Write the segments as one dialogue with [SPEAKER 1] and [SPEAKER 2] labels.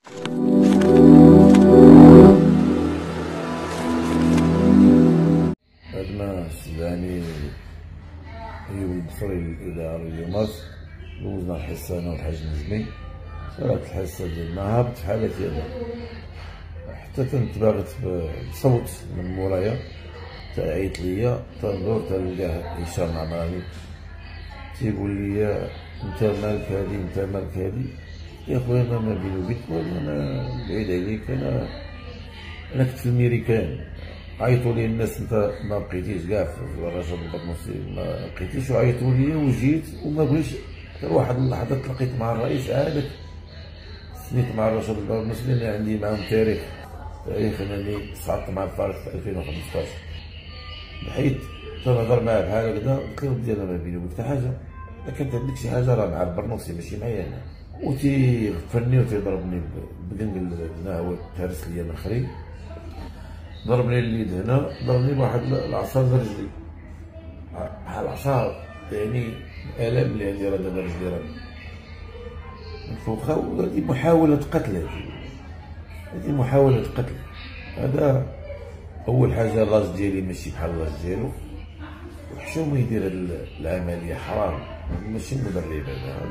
[SPEAKER 1] عندنا السوداني يولد فري إلى مصر، دوزنا الحصة أنا والحاج نجمي. صارت الحصة ديالنا هابط في حالة ديالها، حتى تنتباغت بصوت من مورايا، تعيط ليا تندور تلقاه هشام عمراني تيقول لي انت مالك هادي انت مالك هادي. يا خويا انا ما بيني وبينك انا بعيد عليك، انا كنت في الميريكان، عيطوا لي الناس انت ما بقيتيش كاع في الرشاد البرنوسي، ما بقيتيش، وعيطوا لي وجيت وما بغيتش. حتى واحد اللحظه تلاقيت مع الرئيس عادك، سنيت مع الرشاد البرنوسي لان عندي معاهم تاريخ انني صعدت مع الفارق في 2015. بحيث تنهضر معاه بحال هكذا، قلت له ودي انا ما بيني وبينك حتى حاجه، الا كانت عندك شي حاجه راه مع البرنوسي ماشي معايا انا. وتيغفرني وتيضربني بقنقل، هنا هو تهرس ليا من خري، ضربني اليد هنا، ضربني بواحد العصا لرجلي بحال العصا، يعني الالم اللي عندي راه دابا رجلي راه منفوخه، وهذه محاوله قتل، هذه محاوله قتل. هذا اول حاجه، الراس ديالي ماشي بحال الراس ديالو، وحشومه يدير هاد العمليه، حرام، ماشي مدرب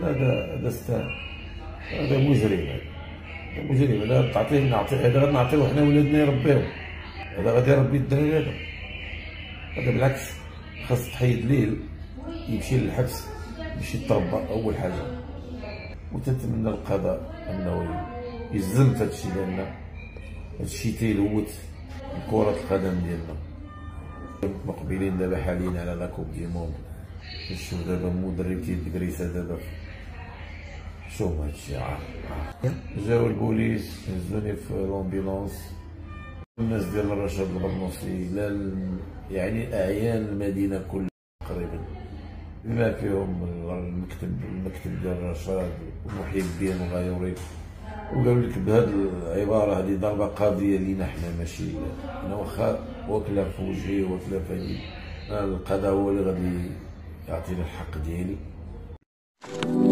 [SPEAKER 1] هذا مجرم، هذا مجرم، هذا تعطيه نعطيه، هذا غادي نعطيوه حنا ولادنا يربيهم، هذا غادي يربي الدراري، هذا بالعكس خاص تحيد ليه يمشي للحبس باش يتربى اول حاجه. وتنتمنى القضاء انه يزم في هادشي، لان هادشي تيلوث كرة القدم ديالنا. مقبلين دابا حاليا على لا كوب دي موند، نشوف دابا مدرب تيدكريسا دابا حشومه هادشي عار. جاو البوليس هزوني في لومبيلونس، الناس ديال الرشاد البرنوسي، يعني اعيان المدينه كلها تقريبا، بما فيهم المكتب ديال الرشاد ومحي الدين وغيوري، وقالوا لك بهذه العباره هذه ضربه قاضيه لينا حنا، ماشي انا واخا واكله في وجهي واكله في هذه، القضاء هو اللي غادي يعطيني الحق ديالي.